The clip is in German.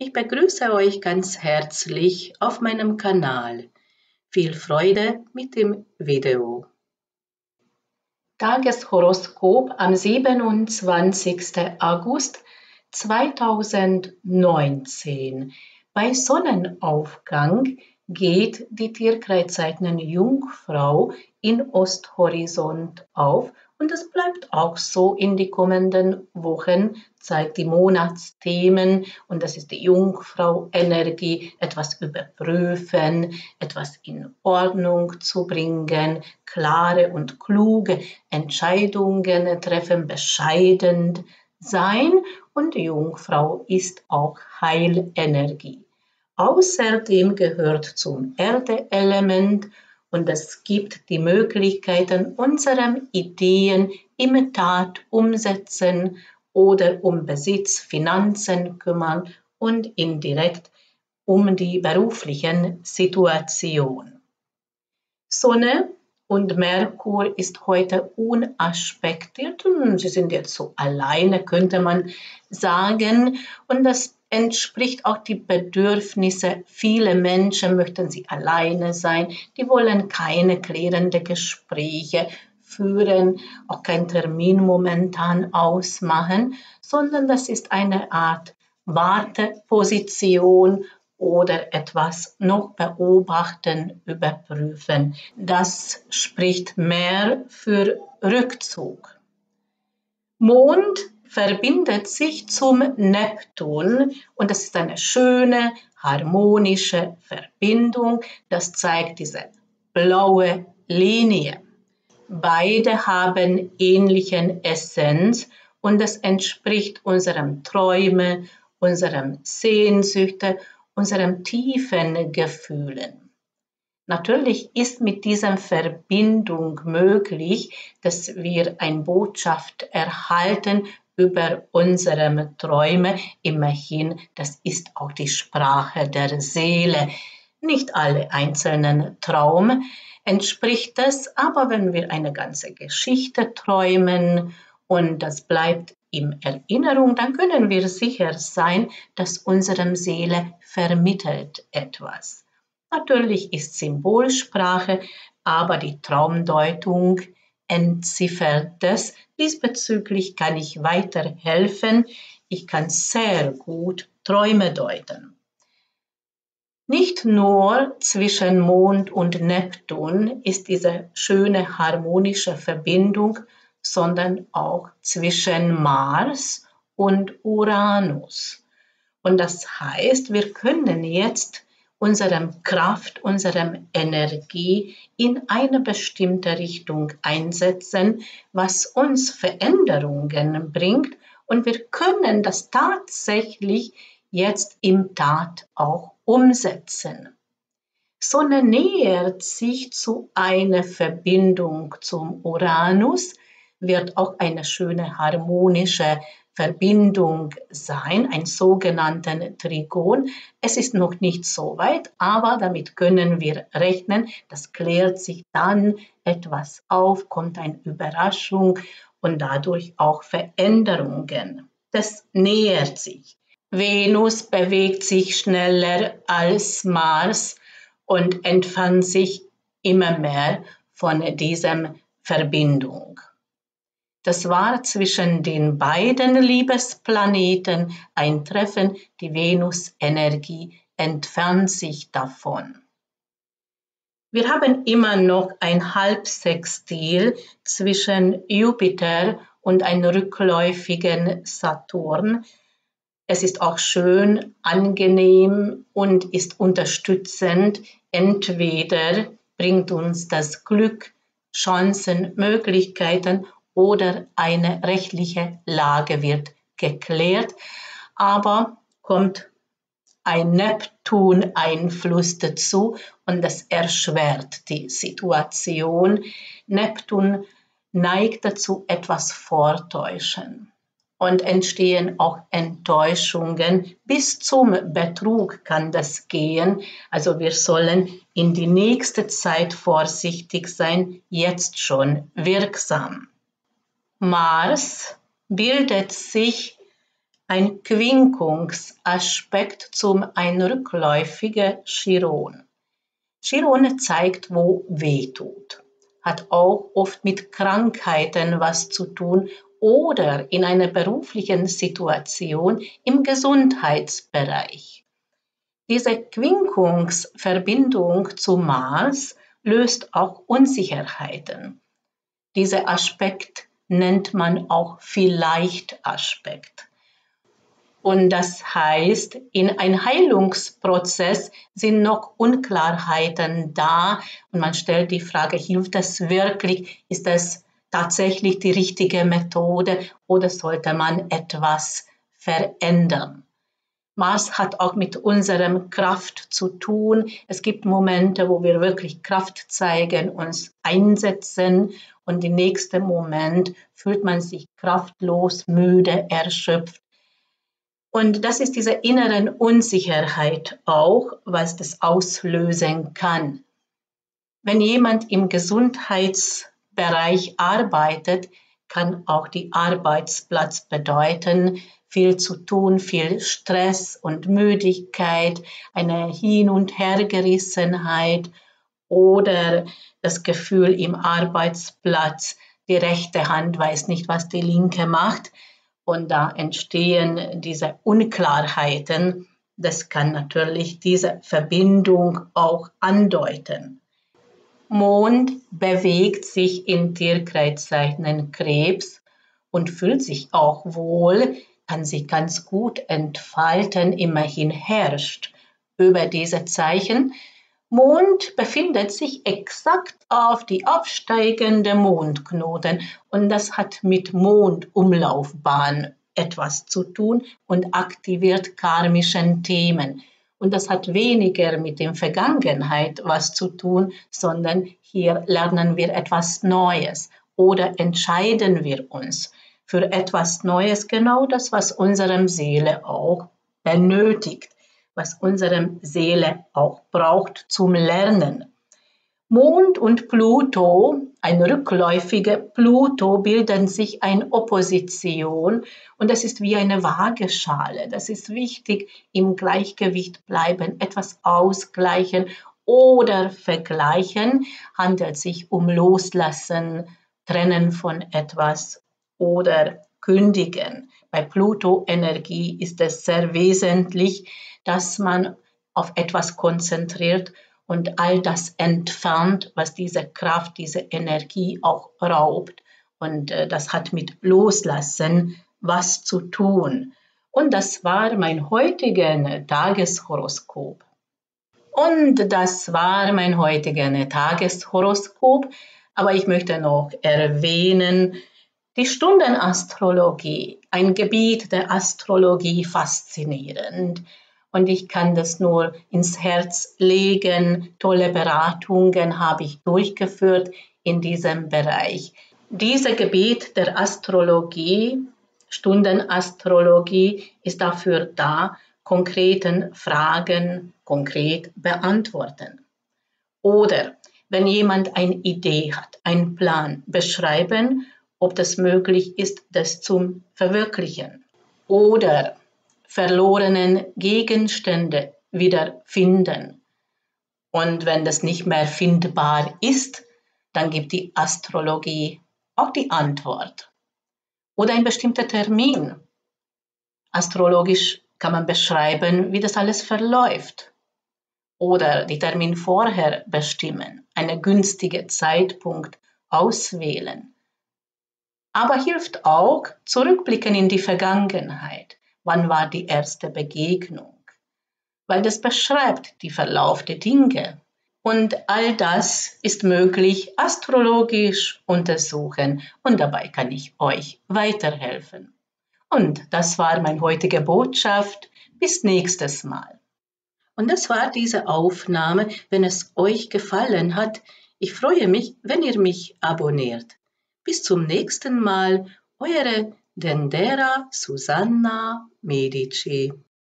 Ich begrüße euch ganz herzlich auf meinem Kanal. Viel Freude mit dem Video. Tageshoroskop am 27. August 2019. Bei Sonnenaufgang geht die Tierkreiszeichen Jungfrau in Osthorizont auf und es bleibt auch so in die kommenden Wochen, zeigt die Monatsthemen und das ist die Jungfrau-Energie, etwas überprüfen, etwas in Ordnung zu bringen, klare und kluge Entscheidungen treffen, bescheiden sein und die Jungfrau ist auch Heilenergie. Außerdem gehört zum Erdeelement und es gibt die Möglichkeiten, unsere Ideen in Tat umsetzen oder um Besitz, Finanzen kümmern und indirekt um die beruflichen Situationen. Sonne und Merkur ist heute unaspektiert und sie sind jetzt so alleine, könnte man sagen. Und das entspricht auch die Bedürfnisse. Viele Menschen möchten sie alleine sein. Die wollen keine klärenden Gespräche führen, auch keinen Termin momentan ausmachen, sondern das ist eine Art Warteposition oder etwas noch beobachten, überprüfen. Das spricht mehr für Rückzug. Mond verbindet sich zum Neptun und das ist eine schöne, harmonische Verbindung. Das zeigt diese blaue Linie. Beide haben ähnlichen Essenz und das entspricht unseren Träumen, unseren Sehnsüchten, unseren tiefen Gefühlen. Natürlich ist mit dieser Verbindung möglich, dass wir eine Botschaft erhalten über unsere Träume. Immerhin, das ist auch die Sprache der Seele. Nicht alle einzelnen Traum entspricht das, aber wenn wir eine ganze Geschichte träumen und das bleibt in Erinnerung, dann können wir sicher sein, dass unsere Seele vermittelt etwas. Natürlich ist Symbolsprache, aber die Traumdeutung entziffert das. Diesbezüglich kann ich weiterhelfen. Ich kann sehr gut Träume deuten. Nicht nur zwischen Mond und Neptun ist diese schöne harmonische Verbindung, sondern auch zwischen Mars und Uranus. Und das heißt, wir können jetzt unsere Kraft, unsere Energie in eine bestimmte Richtung einsetzen, was uns Veränderungen bringt. Und wir können das tatsächlich jetzt im Tat auch umsetzen. Sonne nähert sich zu einer Verbindung zum Uranus, wird auch eine schöne harmonische Verbindung sein, ein sogenannten Trigon. Es ist noch nicht so weit, aber damit können wir rechnen. Das klärt sich dann etwas auf, kommt eine Überraschung und dadurch auch Veränderungen. Das nähert sich. Venus bewegt sich schneller als Mars und entfernt sich immer mehr von dieser Verbindung. Das war zwischen den beiden Liebesplaneten ein Treffen, die Venus-Energie entfernt sich davon. Wir haben immer noch ein Halbsextil zwischen Jupiter und einem rückläufigen Saturn. Es ist auch schön, angenehm und ist unterstützend. Entweder bringt uns das Glück, Chancen, Möglichkeiten oder eine rechtliche Lage wird geklärt, aber kommt ein Neptun-Einfluss dazu und das erschwert die Situation. Neptun neigt dazu, etwas vortäuschen. Und entstehen auch Enttäuschungen. Bis zum Betrug kann das gehen. Also wir sollen in die nächste Zeit vorsichtig sein, jetzt schon wirksam. Mars bildet sich ein Quinkungsaspekt zum ein rückläufiger Chiron. Chiron zeigt, wo weh tut, hat auch oft mit Krankheiten was zu tun oder in einer beruflichen Situation im Gesundheitsbereich. Diese Quinkungsverbindung zu Mars löst auch Unsicherheiten. Dieser Aspekt nennt man auch Vielleicht-Aspekt. Und das heißt, in einem Heilungsprozess sind noch Unklarheiten da und man stellt die Frage, hilft das wirklich? Ist das tatsächlich die richtige Methode oder sollte man etwas verändern? Mars hat auch mit unserer Kraft zu tun. Es gibt Momente, wo wir wirklich Kraft zeigen, uns einsetzen und im nächsten Moment fühlt man sich kraftlos, müde, erschöpft. Und das ist diese innere Unsicherheit auch, was das auslösen kann. Wenn jemand im Gesundheitsbereich arbeitet, kann auch die Arbeitsplatz bedeuten, viel zu tun, viel Stress und Müdigkeit, eine Hin- und Hergerissenheit oder das Gefühl im Arbeitsplatz, die rechte Hand weiß nicht, was die linke macht und da entstehen diese Unklarheiten. Das kann natürlich diese Verbindung auch andeuten. Mond bewegt sich in Tierkreiszeichen Krebs und fühlt sich auch wohl, kann sich ganz gut entfalten, immerhin herrscht über diese Zeichen. Mond befindet sich exakt auf die aufsteigende Mondknoten und das hat mit Mondumlaufbahn etwas zu tun und aktiviert karmischen Themen. Und das hat weniger mit der Vergangenheit was zu tun, sondern hier lernen wir etwas Neues oder entscheiden wir uns für etwas Neues, genau das, was unsere Seele auch benötigt, was unsere Seele auch braucht zum Lernen. Mond und Pluto, ein rückläufiger Pluto, bilden sich eine Opposition und das ist wie eine Waageschale. Das ist wichtig, im Gleichgewicht bleiben, etwas ausgleichen oder vergleichen, handelt sich um Loslassen, Trennen von etwas oder Kündigen. Bei Pluto-Energie ist es sehr wesentlich, dass man auf etwas konzentriert und all das entfernt, was diese Kraft, diese Energie auch raubt. Und das hat mit Loslassen was zu tun. Und das war mein heutiges Tageshoroskop. Und das war mein heutiges Tageshoroskop. Aber ich möchte noch erwähnen, die Stundenastrologie, ein Gebiet der Astrologie faszinierend. Und ich kann das nur ins Herz legen. Tolle Beratungen habe ich durchgeführt in diesem Bereich. Dieses Gebiet der Astrologie, Stundenastrologie, ist dafür da, konkreten Fragen konkret beantworten. Oder wenn jemand eine Idee hat, einen Plan, beschreiben, ob das möglich ist, das zu verwirklichen. Oder verlorenen Gegenstände wiederfinden. Und wenn das nicht mehr findbar ist, dann gibt die Astrologie auch die Antwort. Oder ein bestimmter Termin. Astrologisch kann man beschreiben, wie das alles verläuft. Oder den Termin vorher bestimmen, einen günstigen Zeitpunkt auswählen. Aber hilft auch zurückblicken in die Vergangenheit. Wann war die erste Begegnung? Weil das beschreibt den Verlauf der Dinge. Und all das ist möglich astrologisch untersuchen und dabei kann ich euch weiterhelfen. Und das war meine heutige Botschaft. Bis nächstes Mal. Und das war diese Aufnahme. Wenn es euch gefallen hat, ich freue mich, wenn ihr mich abonniert. Bis zum nächsten Mal, eure Dendera Susanna Medici.